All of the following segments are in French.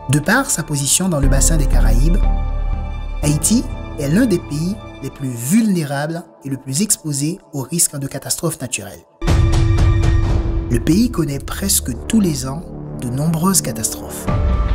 De par sa position dans le bassin des Caraïbes, Haïti est l'un des pays les plus vulnérables et le plus exposé aux risques de catastrophes naturelles. Le pays connaît presque tous les ans de nombreuses catastrophes.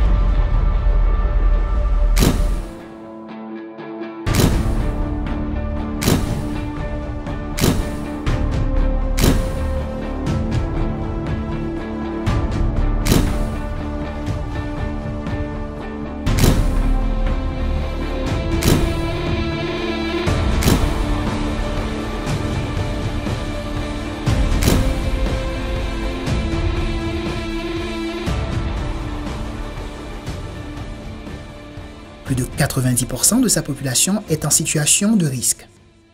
Plus de 90% de sa population est en situation de risque.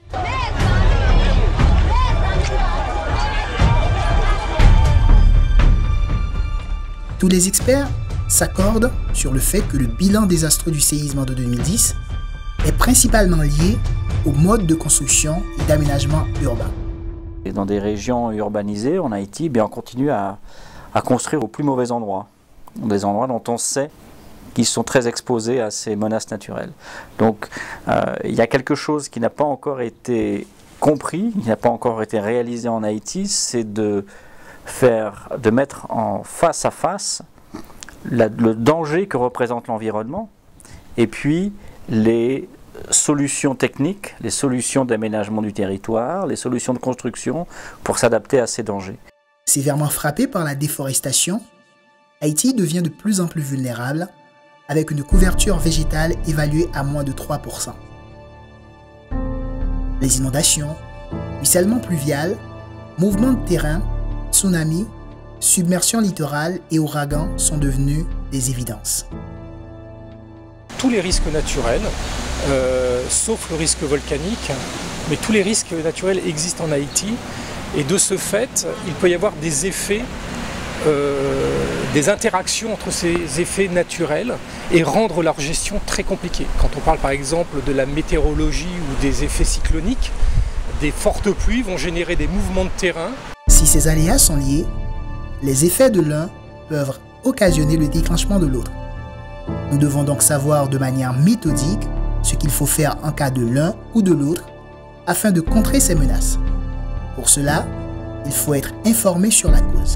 Tous les experts s'accordent sur le fait que le bilan désastreux du séisme de 2010 est principalement lié au mode de construction et d'aménagement urbain. Et dans des régions urbanisées en Haïti, on continue à construire au plus mauvais endroits, des endroits dont on sait qui sont très exposés à ces menaces naturelles. Donc il y a quelque chose qui n'a pas encore été compris, qui n'a pas encore été réalisé en Haïti, c'est de mettre en face à face le danger que représente l'environnement et puis les solutions techniques, les solutions d'aménagement du territoire, les solutions de construction pour s'adapter à ces dangers. Sévèrement frappé par la déforestation, Haïti devient de plus en plus vulnérable avec une couverture végétale évaluée à moins de 3%. Les inondations, ruissellement pluvial, mouvements de terrain, tsunamis, submersion littorale et ouragans sont devenus des évidences. Tous les risques naturels, sauf le risque volcanique, mais tous les risques naturels existent en Haïti et de ce fait, il peut y avoir des effets des interactions entre ces effets naturels et rendre leur gestion très compliquée. Quand on parle par exemple de la météorologie ou des effets cycloniques, des fortes pluies vont générer des mouvements de terrain. Si ces aléas sont liés, les effets de l'un peuvent occasionner le déclenchement de l'autre. Nous devons donc savoir de manière méthodique ce qu'il faut faire en cas de l'un ou de l'autre afin de contrer ces menaces. Pour cela, il faut être informé sur la cause.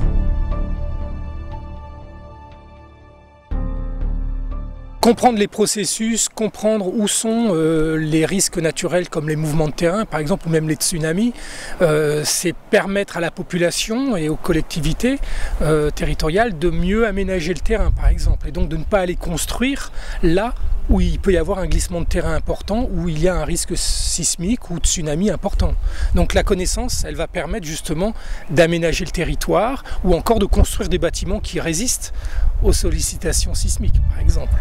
Comprendre les processus, comprendre où sont les risques naturels comme les mouvements de terrain par exemple ou même les tsunamis, c'est permettre à la population et aux collectivités territoriales de mieux aménager le terrain par exemple et donc de ne pas aller construire là où il peut y avoir un glissement de terrain important, où il y a un risque sismique ou tsunami important. Donc la connaissance, elle va permettre justement d'aménager le territoire ou encore de construire des bâtiments qui résistent aux sollicitations sismiques, par exemple.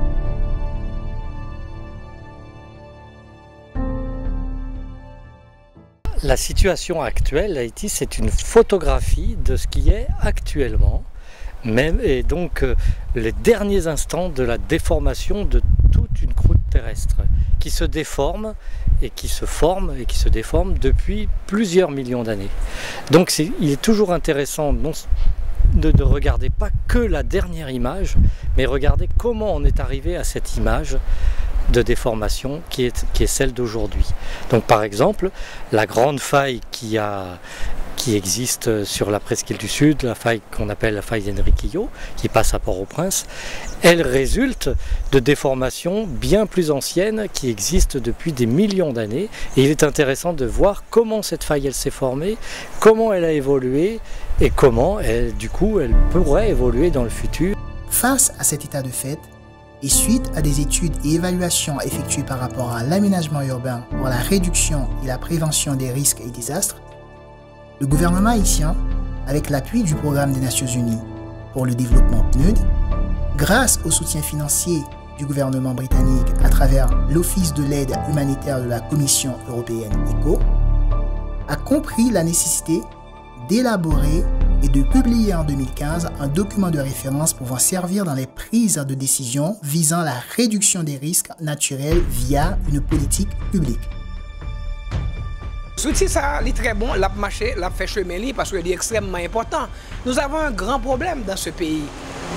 La situation actuelle, Haïti, c'est une photographie de ce qui est actuellement. Et donc les derniers instants de la déformation de toute une croûte terrestre qui se déforme et qui se forme et qui se déforme depuis plusieurs millions d'années. Donc il est toujours intéressant de ne regarder pas que la dernière image, mais regarder comment on est arrivé à cette image de déformation qui est celle d'aujourd'hui. Donc par exemple, la grande faille qui existe sur la presqu'île du Sud, la faille qu'on appelle la faille d'Enriquillo, qui passe à Port-au-Prince, elle résulte de déformations bien plus anciennes qui existent depuis des millions d'années. Et il est intéressant de voir comment cette faille elle s'est formée, comment elle a évolué et comment elle pourrait évoluer dans le futur. Face à cet état de fait, et suite à des études et évaluations effectuées par rapport à l'aménagement urbain pour la réduction et la prévention des risques et désastres, le gouvernement haïtien, avec l'appui du Programme des Nations Unies pour le développement PNUD, grâce au soutien financier du gouvernement britannique à travers l'Office de l'aide humanitaire de la Commission européenne ECHO, a compris la nécessité d'élaborer et de publier en 2015 un document de référence pouvant servir dans les prises de décision visant la réduction des risques naturels via une politique publique. L'outil, ça, il est très bon, l'a marché, l'a fait chemin parce qu'il est extrêmement important. Nous avons un grand problème dans ce pays.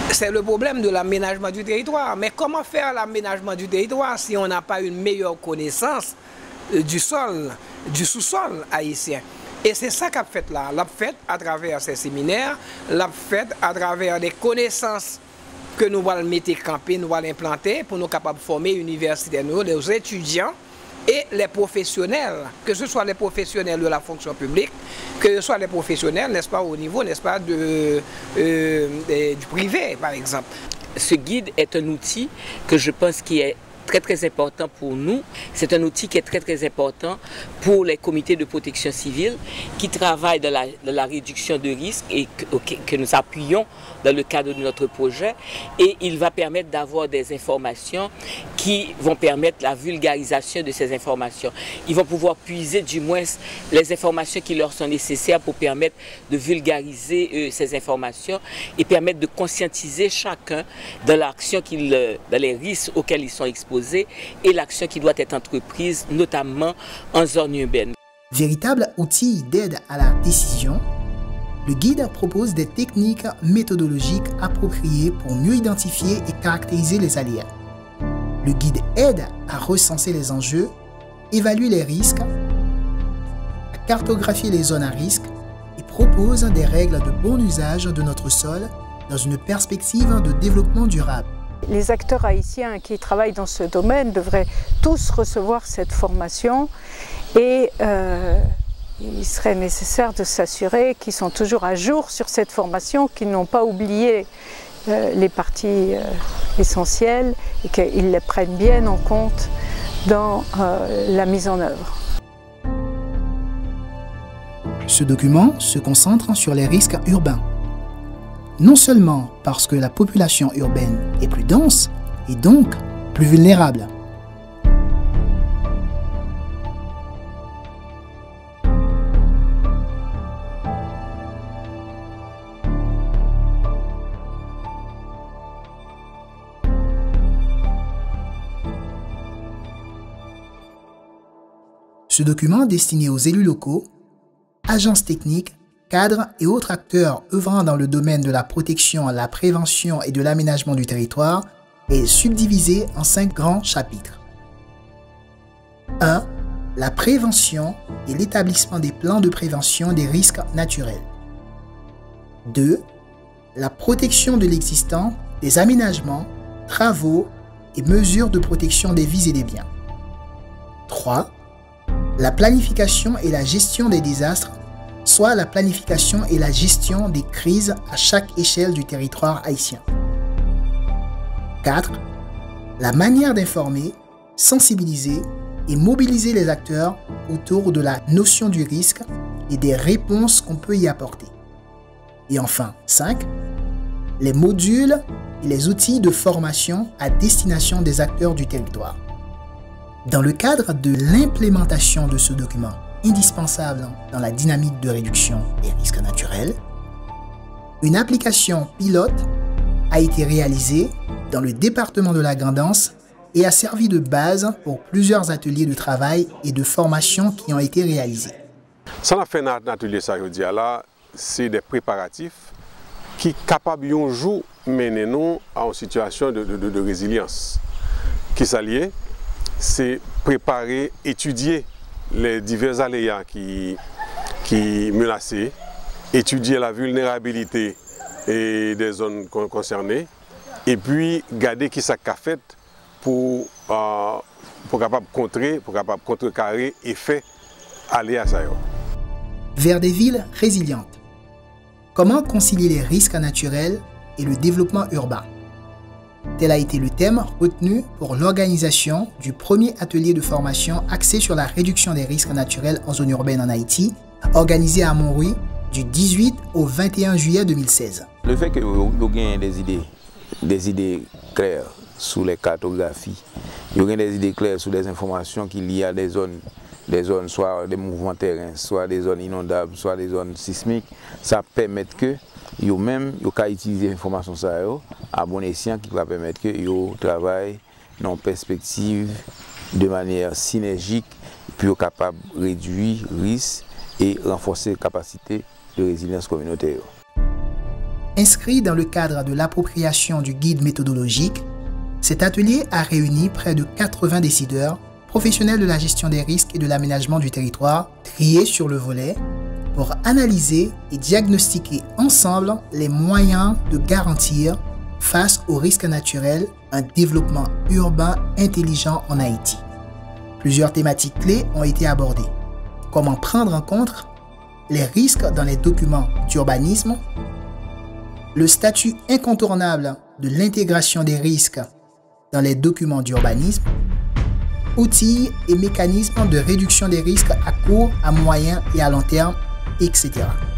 C'est le problème de l'aménagement du territoire. Mais comment faire l'aménagement du territoire si on n'a pas une meilleure connaissance du sol, du sous-sol haïtien? Et c'est ça qu'a fait là. L'a fait à travers ces séminaires, l'a fait à travers des connaissances que nous allons mettre camper, nous allons implanter pour nous capables de former universitaires, les étudiants et les professionnels, que ce soit les professionnels de la fonction publique, que ce soit les professionnels, n'est-ce pas, au niveau, n'est-ce pas, du privé, par exemple. Ce guide est un outil que je pense qui est très important pour nous. C'est un outil qui est très important pour les comités de protection civile qui travaillent dans la réduction de risques et que nous appuyons dans le cadre de notre projet. Et il va permettre d'avoir des informations qui vont permettre la vulgarisation de ces informations. Ils vont pouvoir puiser du moins les informations qui leur sont nécessaires pour permettre de vulgariser ces informations et permettre de conscientiser chacun dans l'action dans les risques auxquels ils sont exposés et l'action qui doit être entreprise, notamment en zone urbaine. Véritable outil d'aide à la décision, le guide propose des techniques méthodologiques appropriées pour mieux identifier et caractériser les aléas. Le guide aide à recenser les enjeux, évaluer les risques, à cartographier les zones à risque et propose des règles de bon usage de notre sol dans une perspective de développement durable. Les acteurs haïtiens qui travaillent dans ce domaine devraient tous recevoir cette formation et il serait nécessaire de s'assurer qu'ils sont toujours à jour sur cette formation, qu'ils n'ont pas oublié les parties essentielles et qu'ils les prennent bien en compte dans la mise en œuvre. Ce document se concentre sur les risques urbains. Non seulement parce que la population urbaine est plus dense et donc plus vulnérable. Ce document destiné aux élus locaux, agences techniques, cadres et autres acteurs œuvrant dans le domaine de la protection, la prévention et de l'aménagement du territoire est subdivisé en 5 grands chapitres. 1. La prévention et l'établissement des plans de prévention des risques naturels. 2. La protection de l'existant, des aménagements, travaux et mesures de protection des vies et des biens. 3. La planification et la gestion des désastres, soit la planification et la gestion des crises à chaque échelle du territoire haïtien. 4. La manière d'informer, sensibiliser et mobiliser les acteurs autour de la notion du risque et des réponses qu'on peut y apporter. Et enfin, 5. Les modules et les outils de formation à destination des acteurs du territoire. Dans le cadre de l'implémentation de ce document, indispensable dans la dynamique de réduction des risques naturels, une application pilote a été réalisée dans le département de la Grande-Anse et a servi de base pour plusieurs ateliers de travail et de formation qui ont été réalisés. Ça a fait un atelier, ça veut dire là, c'est des préparatifs qui sont capables un jour de mener nous à une situation de résilience. Qui s'allie, c'est préparer, étudier les divers aléas qui menacent, étudier la vulnérabilité des zones concernées et puis garder qui ça qu'a fait pour capable contrer, pour capable contrecarrer effet aléas ça. Vers des villes résilientes. Comment concilier les risques naturels et le développement urbain? Tel a été le thème retenu pour l'organisation du premier atelier de formation axé sur la réduction des risques naturels en zone urbaine en Haïti, organisé à Montrouy du 18 au 21 juillet 2016. Le fait que vous ayez des idées claires sur les cartographies, vous avez des idées claires sur les informations qu'il y a des zones, soit des mouvements de terrain, soit des zones inondables, soit des zones sismiques, ça permet que vous-même, vous pouvez utiliser l'information à bon escient qui va permettre que vous travaillez dans une perspective de manière synergique pour capable de réduire les risques et renforcer les capacités de résilience communautaire. Inscrit dans le cadre de l'appropriation du guide méthodologique, cet atelier a réuni près de 80 décideurs, professionnels de la gestion des risques et de l'aménagement du territoire, triés sur le volet, pour analyser et diagnostiquer ensemble les moyens de garantir, face aux risques naturels, un développement urbain intelligent en Haïti. Plusieurs thématiques clés ont été abordées. Comment prendre en compte les risques dans les documents d'urbanisme, le statut incontournable de l'intégration des risques dans les documents d'urbanisme, outils et mécanismes de réduction des risques à court, à moyen et à long terme, etc.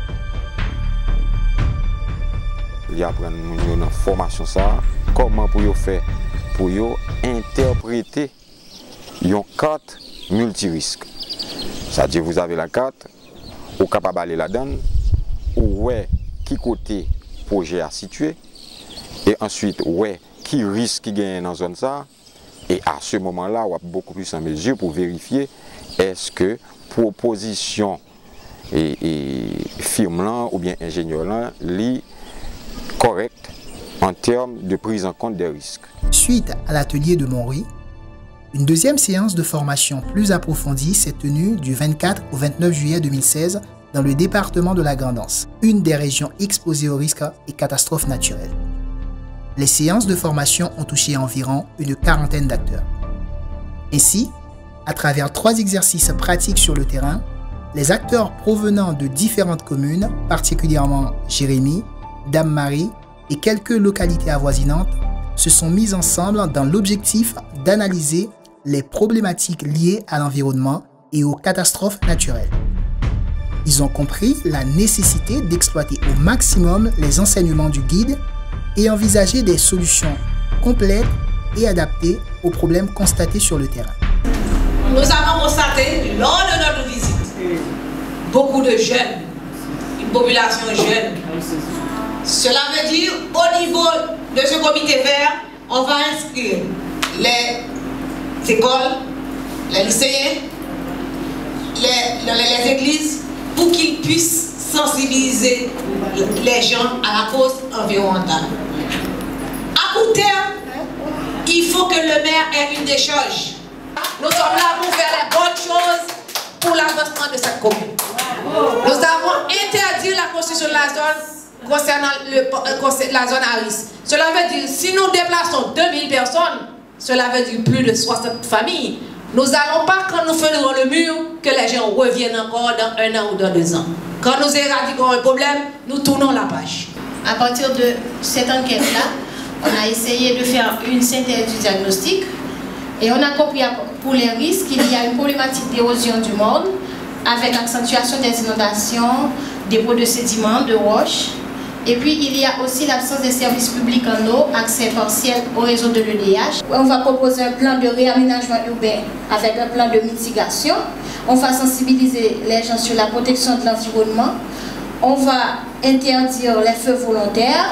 Il y a une formation comment pour faire pour interpréter une carte multirisque. C'est-à-dire vous avez la carte, vous êtes capable d'aller là-dedans, où est qui côté projet à situer, et ensuite où est qui risque qui gagne dans la zone ça, et à ce moment-là, on a beaucoup plus en mesure pour vérifier est-ce que proposition et firme là ou bien ingénieur là est correct en termes de prise en compte des risques. Suite à l'atelier de Montry, une deuxième séance de formation plus approfondie s'est tenue du 24 au 29 juillet 2016 dans le département de la Grand'Anse, une des régions exposées aux risques et catastrophes naturelles. Les séances de formation ont touché environ une quarantaine d'acteurs. Ainsi, à travers 3 exercices pratiques sur le terrain, les acteurs provenant de différentes communes, particulièrement Jérémy, Dame-Marie et quelques localités avoisinantes, se sont mis ensemble dans l'objectif d'analyser les problématiques liées à l'environnement et aux catastrophes naturelles. Ils ont compris la nécessité d'exploiter au maximum les enseignements du guide et envisager des solutions complètes et adaptées aux problèmes constatés sur le terrain. Nous avons constaté lors de notre visite beaucoup de jeunes, une population jeune. Cela veut dire au niveau de ce comité vert, on va inscrire les écoles, les lycéens, les églises pour qu'ils puissent sensibiliser les gens à la cause environnementale. À court terme, il faut que le maire ait une décharge. Nous sommes là pour faire les bonnes choses pour l'avancement de cette commune. Nous avons interdit la construction de la zone concernant la zone à risque. Cela veut dire, si nous déplaçons 2000 personnes, cela veut dire plus de 60 familles. Nous n'allons pas, quand nous faisons le mur, que les gens reviennent encore dans 1 an ou dans 2 ans. Quand nous éradiquons un problème, nous tournons la page. À partir de cette enquête-là, on a essayé de faire une synthèse du diagnostic et on a compris pour les risques qu'il y a une problématique d'érosion du monde avec accentuation des inondations, dépôt de sédiments, de roches. Et puis il y a aussi l'absence des services publics en eau, accès partiel au réseau de l'EDH. On va proposer un plan de réaménagement urbain avec un plan de mitigation. On va sensibiliser les gens sur la protection de l'environnement. On va interdire les feux volontaires,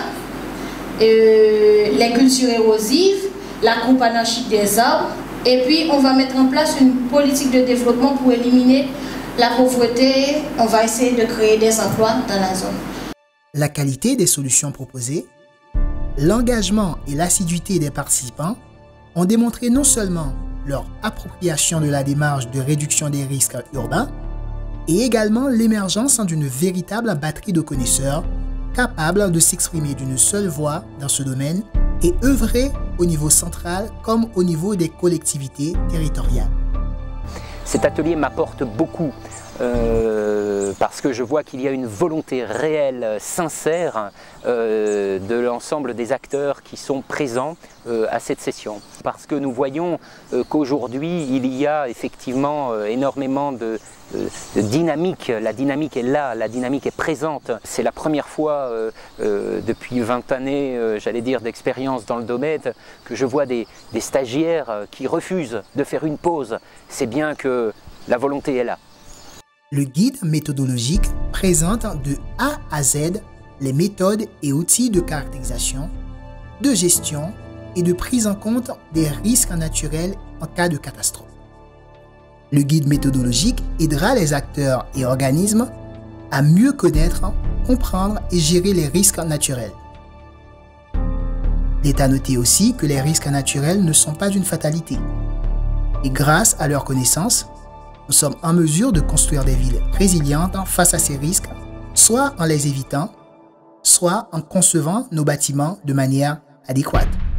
les cultures érosives, la coupe anarchique des arbres. Et puis on va mettre en place une politique de développement pour éliminer la pauvreté. On va essayer de créer des emplois dans la zone. La qualité des solutions proposées, l'engagement et l'assiduité des participants ont démontré non seulement leur appropriation de la démarche de réduction des risques urbains, et également l'émergence d'une véritable batterie de connaisseurs capables de s'exprimer d'une seule voix dans ce domaine et œuvrer au niveau central comme au niveau des collectivités territoriales. Cet atelier m'apporte beaucoup parce que je vois qu'il y a une volonté réelle, sincère de l'ensemble des acteurs qui sont présents à cette session. Parce que nous voyons qu'aujourd'hui il y a effectivement énormément de dynamique. La dynamique est là, la dynamique est présente. C'est la première fois depuis 20 années, j'allais dire, d'expérience dans le domaine que je vois des stagiaires qui refusent de faire une pause. C'est bien que la volonté est là. Le guide méthodologique présente de A à Z les méthodes et outils de caractérisation, de gestion et de prise en compte des risques naturels en cas de catastrophe. Le guide méthodologique aidera les acteurs et organismes à mieux connaître, comprendre et gérer les risques naturels. Il est à noter aussi que les risques naturels ne sont pas une fatalité. Et grâce à leur connaissance, nous sommes en mesure de construire des villes résilientes face à ces risques, soit en les évitant, soit en concevant nos bâtiments de manière adéquate.